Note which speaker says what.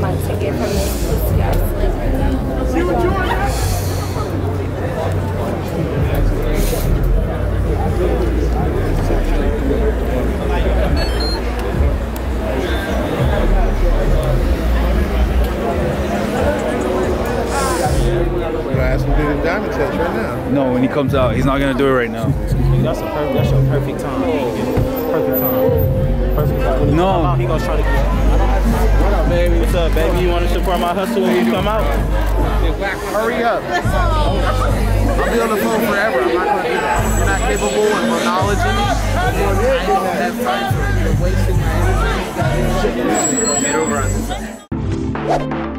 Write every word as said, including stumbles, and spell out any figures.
Speaker 1: my ticket from this pussy ass nigga. See what you want?
Speaker 2: Ask him to do the diamond test right now.
Speaker 3: No, when he comes out, he's not gonna do it right now.
Speaker 4: That's a perfect. That's your perfect time. Perfect time. Perfect time. When he
Speaker 3: No.
Speaker 4: come out, he gonna try to get. What up, baby? What's up, baby? You want to support my hustle when you come out?
Speaker 2: Hurry up. I'll be on the phone forever. I'm not gonna do that. You're not capable of my knowledge in me. I don't have time for it. You're wasting my energy. Get over on this.